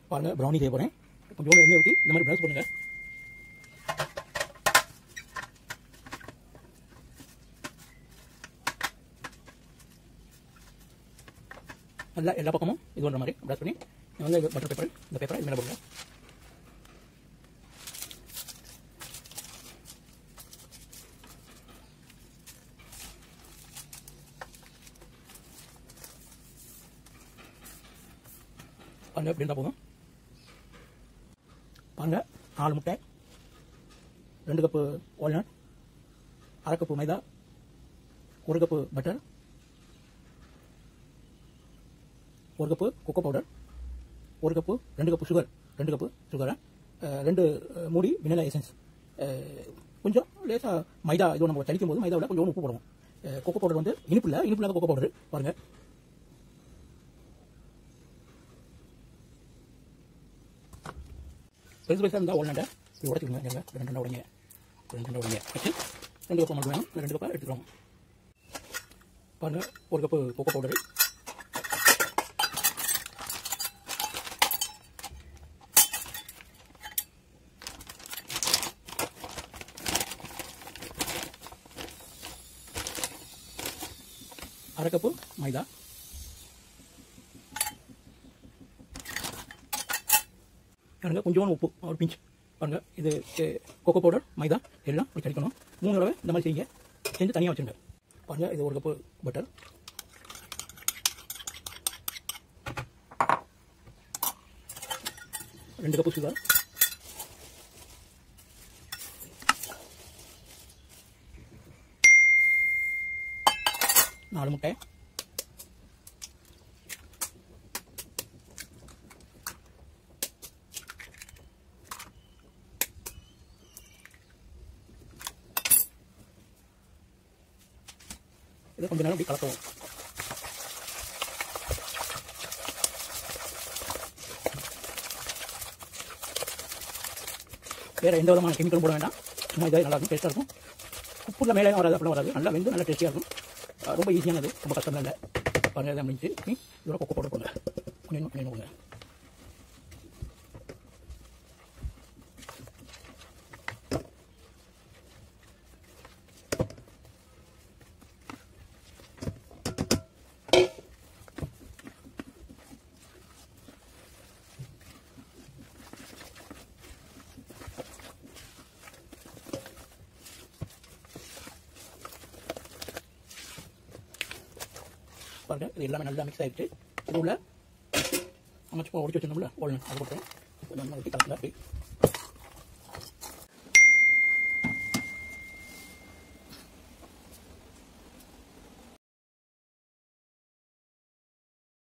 பாருங்க ப்ரௌனி செய்ய போகிறேன். கொஞ்சோண்டு எண்ணெய் ஊற்றி இந்த மாதிரி ப்ரஷ் பண்ணுங்கள். நல்லா எல்லா பக்கமும் இது பண்ணுற மாதிரி ப்ரஷ் பண்ணி வந்து பட்டர் பேப்பர், இந்த பேப்பரை இது மேலே போடுங்க. பாருங்க இப்படி இருந்தால் போதும். பாருங்க 4 முட்டை, 2 cup walnut, 1/2 cup maida, 1 cup butter, 1 cup cocoa powder, 1 cup 2 cup sugar, 2 cup சுகரை, 2 மூடி வெனிலா எசன்ஸ், கொஞ்சம் லேசாக மைதா இது நம்ம தளிக்கும் போது மைதாவில் கொஞ்சம் உப்பு போடுவோம். கொக்கோ பவுடர் வந்து இனிப்பு இல்லாத கொக்கோ பவுடர். பாருங்கள் பெருசு பெருசாக இருந்தால் வால்நட்டை இது உடச்சிக்கோங்க. எங்கள் 2 உடைங்க வச்சு 2 கப்பு மட்டும் வேணும், 2 கப்பாக எடுத்துக்கிறோம். பாருங்கள் 1 cup cocoa powder, 1/2 cup maida, பாருங்க கொஞ்சோண்டு உப்பு, ஒரு பிஞ்ச். பாருங்க இது கொக்கோ பவுடர் மைதா எல்லாம் இப்படி கடிக்கணும். 3 தடவை இந்த மாதிரி செய்யுங்க, செஞ்சு தனியாக வச்சுருங்க. பாருங்க இது 1 கப்பு பட்டர், 2 கப்பு சுகர், 4 முட்டை, இதை கொஞ்ச நேரம் அப்படி கலக்கவும். வேறு எந்த விதமான கெமிக்கலும் போட வேண்டாம். சும்மா இதாக நல்லாயிருக்கும், டேஸ்ட்டாக இருக்கும். உப்புல மேலே வராது, அப்படிலாம் வராது. நல்லா வெந்து நல்லா டேஸ்டியாக இருக்கும். ரொம்ப ஈஸியானது, ரொம்ப கஷ்டம் இல்லை. பாருங்கள் இதை முடிஞ்சு இதோட கொக்கோ பவுடர் போடுங்க. கொஞ்சம் போடுங்க. பாருங்கள் இது எல்லாமே நல்லா மிக்ஸ் ஆகிடுச்சு. இது உள்ள அமைச்சு உடச்சி வச்சுருந்தோம்ல வால்நட், அது போட்டேன். நல்லா ஊற்றி கலக்கல அப்படி